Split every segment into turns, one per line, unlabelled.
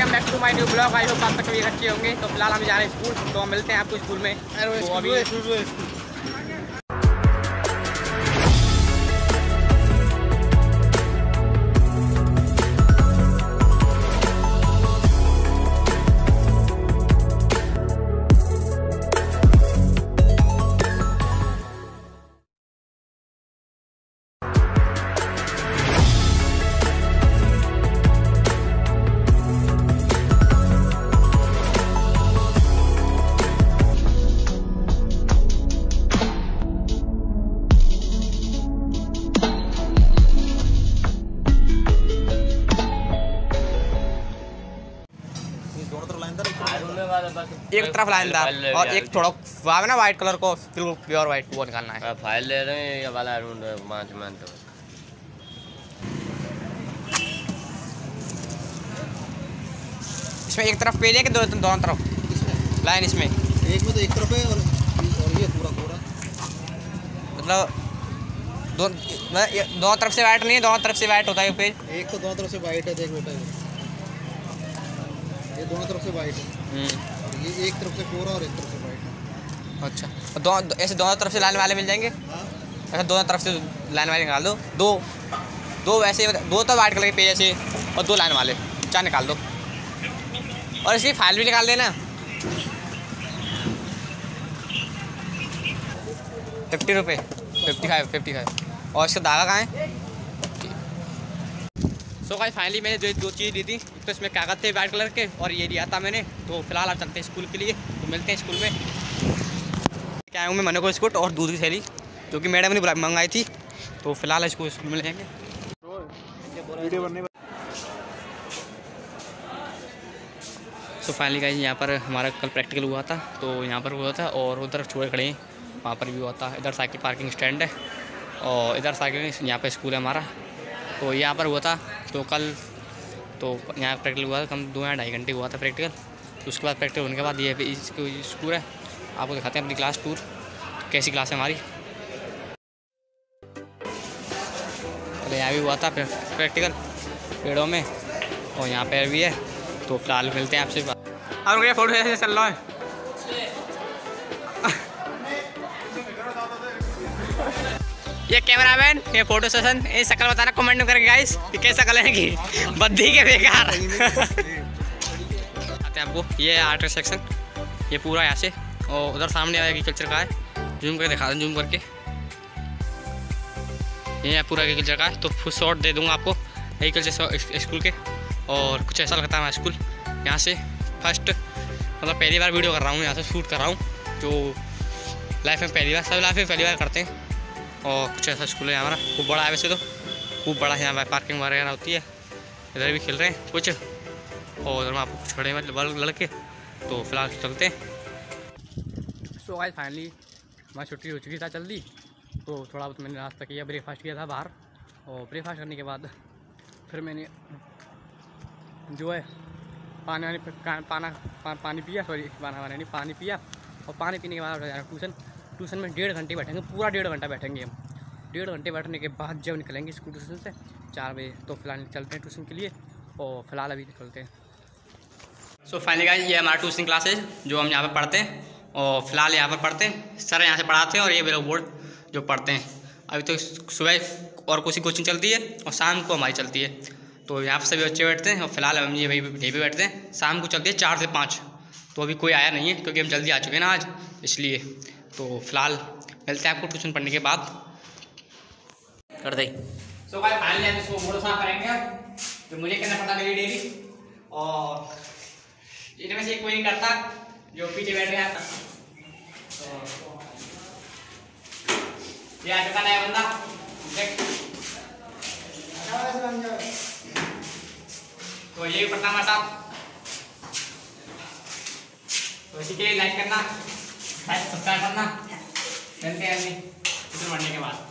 Welcome back to my new blog. I hope आप तक सभी अच्छे होंगे। तो फिलहाल हम जा रहे हैं स्कूल, तो मिलते हैं आपको स्कूल में। तो अभी एक तरफ लाइनदार और एक थोड़ा वहाँ ना व्हाइट कलर को बिल्कुल प्योर व्हाइट वो निकालना है।
फाइल ले रहे हैं ये वाला ढूंढ रहे 5 मिनट।
इसमें एक तरफ पेज है कि दोनों तरफ लाइन? इसमें
एक में तो एक तरफ है और ये पूरा
मतलब दोनों तरफ से वाइट नहीं है, दोनों तरफ से वाइट होता है पेज।
एक तो दोनों तरफ से वाइट है, देख बेटा ये दोनों तरफ से वाइट है, ये एक तरफ से कोरा और एक तरफ से वाइट है।
अच्छा, ऐसे दोनों तरफ से लाइन वाले मिल जाएंगे? ऐसा दोनों तरफ से लाइन वाले निकाल दो। दो वैसे दो तो वाइट कलर के पेज ऐसे और 2 लाइन वाले 4 निकाल दो। और इसकी फाइल भी निकाल देना। 50 रुपये, 55। और इसका धागा कहाँ है? सो गाइस फाइनली मैंने जो 2 चीज़ ली थी, तो इसमें कागज़ थे वाइट कलर के और ये लिया था मैंने। तो फिलहाल आप चलते हैं स्कूल के लिए, तो मिलते हैं स्कूल में। क्या हूँ मैं मनो को बिस्कुट और दूध की थैली जो कि मैडम ने मंगाई थी। तो फिलहाल इसको स्कूल में लेंगे। सो फाइनली गाइस यहाँ पर हमारा कल प्रैक्टिकल हुआ था, तो यहाँ पर हुआ था और उधर छोड़े खड़े हैं, वहाँ पर भी हुआ था। इधर साइकिल पार्किंग स्टैंड है और इधर साइकिल, यहाँ पर स्कूल है हमारा। तो यहाँ पर हुआ था, तो कल तो यहाँ प्रैक्टिकल हुआ था, कम 2 या 2.5 घंटे हुआ था प्रैक्टिकल। तो उसके बाद प्रैक्टिकल होने के बाद ये स्कूल है, आपको दिखाते हैं अपनी क्लास टूर, कैसी क्लास है हमारी। तो यहाँ भी हुआ था प्रैक्टिकल पेड़ों में और यहाँ पर भी है। तो फिलहाल मिलते हैं आपसे। और ये फोटो ऐसे चल रहा है। ये कैमरामैन, ये फोटो सेशन, ये शक्ल बताना कमेंट में करके गाइस कि कैसा कलर है कि बद्दी के बेकार। आते हैं आपको, ये आर्ट सेक्शन, ये पूरा यहाँ से और उधर सामने एग्रीकल्चर का है। जूम करके दिखा दूँ, जूम करके ये पूरा एग्रीकल्चर का है। तो फुल शॉट दे दूँगा आपको एग्रीकल्चर स्कूल के। और कुछ ऐसा लगता है मैं स्कूल यहाँ से फर्स्ट मतलब पहली बार वीडियो कर रहा हूँ, यहाँ से शूट कर रहा हूँ, जो लाइफ में पहली बार, सब लाइफ में पहली बार करते हैं। और कुछ ऐसा स्कूल है हमारा, खूब बड़ा है वैसे तो, खूब बड़ा है। यहाँ पर पार्किंग वगैरह होती है। इधर भी खेल रहे हैं कुछ और उधर में आपको कुछ खड़े हैं लड़के। तो फिलहाल चलते हैं। सो गाइस फाइनली हमारी छुट्टी हो चुकी था जल्दी। तो थोड़ा बहुत मैंने नाश्ता किया, ब्रेकफास्ट किया था बाहर। और ब्रेकफास्ट करने के बाद फिर मैंने जो है पानी पिया, पानी पिया। और पानी पीने के बाद ट्यूशन में 1.5 घंटे बैठेंगे, पूरा 1.5 घंटा बैठेंगे हम। 1.5 घंटे बैठने के बाद जब निकलेंगे स्कूल ट्यूशन से 4 बजे, तो फिलहाल चलते हैं ट्यूशन के लिए। और फिलहाल अभी निकलते हैं। सो फाइनली गाइस ये हमारा ट्यूशन क्लास है जो हम यहाँ पर पढ़ते हैं। और फिलहाल यहाँ पर पढ़ते हैं, सर यहाँ से पढ़ाते हैं और ये ब्लैक बोर्ड जो पढ़ते हैं। अभी तो सुबह और कोचिंग चलती है और शाम को हमारी चलती है। तो यहाँ पर सभी बच्चे बैठते हैं और फिलहाल हम ये यहीं पर बैठते हैं। शाम को चलती है 4 से 5। तो अभी कोई आया नहीं है क्योंकि हम जल्दी आ चुके हैं ना आज, इसलिए। तो फिलहाल मिलते हैं आपको ट्यूशन पढ़ने के बाद। कर दे। सो भाई फाइनली हम इसको बोर्ड साफ करेंगे, जो मुझे करना पड़ता मेरी डेली। और इनमें से कोई नहीं करता, जो पीछे बैठ गया। ये आ चुका नया बंदा, तो ये भी पढ़ता हमारे साथ। तो इसी के लिए लाइक करना, सब्सक्राइब करना। मिलते हैं अभी ट्यूशन पढ़ने के बाद।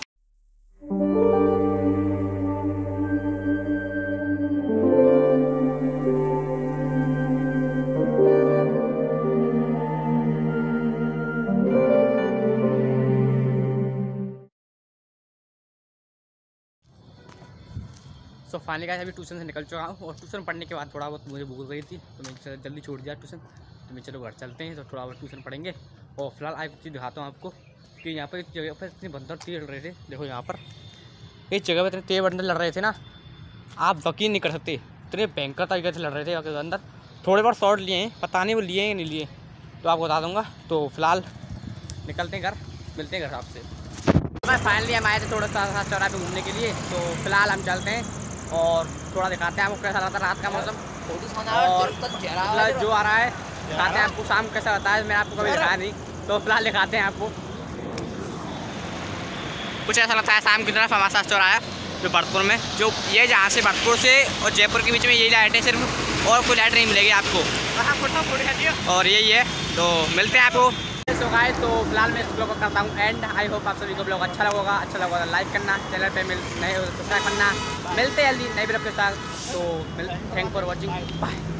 सो फाइनली गाइस अभी ट्यूशन से निकल चुका हूँ और ट्यूशन पढ़ने के बाद थोड़ा बहुत मुझे भूख गई थी तो मैं जल्दी छोड़ दिया ट्यूशन। तो मैं चलो घर चलते हैं तो थोड़ा बहुत ट्यूशन पढ़ेंगे। और फिलहाल एक चीज़ दिखाता हूँ आपको कि यहाँ पर इस जगह पर इतने बंदर तीर लड़ रहे थे। देखो यहाँ पर इस जगह पर इतने तेज बंदर लड़ रहे थे ना, आप यकीन नहीं कर सकते, इतने भयंकर तरीके से लड़ रहे थे अंदर। थोड़े बहुत शॉट लिए हैं, पता नहीं वो लिए हैं या नहीं लिए, तो आपको बता दूँगा। तो फिलहाल निकलते हैं घर, मिलते हैं घर आपसे। मैं फाइनली हम आए थे थोड़ा सा चौराहे पे घूमने के लिए। तो फिलहाल हम चलते हैं और थोड़ा दिखाते हैं आपको कैसा रहता है रात का मौसम और मतलब जो आ रहा है। दिखाते हैं आपको शाम कैसा रहता है, मैंने आपको कभी दिखाया नहीं, तो फिलहाल दिखाते हैं आपको। कुछ ऐसा लगता है शाम की तरफ हमारे साथ चौराहा जो भरतपुर में, जो ये जहाँ से भरतपुर से और जयपुर के बीच में यही लाइट है सिर्फ, और कोई लाइट नहीं मिलेगी आपको। और यही है, तो मिलते हैं आपको। सो गाइस तो फिलहाल मैं इस ब्लॉग को करता हूँ एंड। आई होप आप सभी को ब्लॉग अच्छा लगा तो लाइक करना, चैनल पे नए हो तो सब्सक्राइब करना। मिलते हैं जल्दी नए ब्लॉग के साथ। तो थैंक फॉर वॉचिंग, बाय।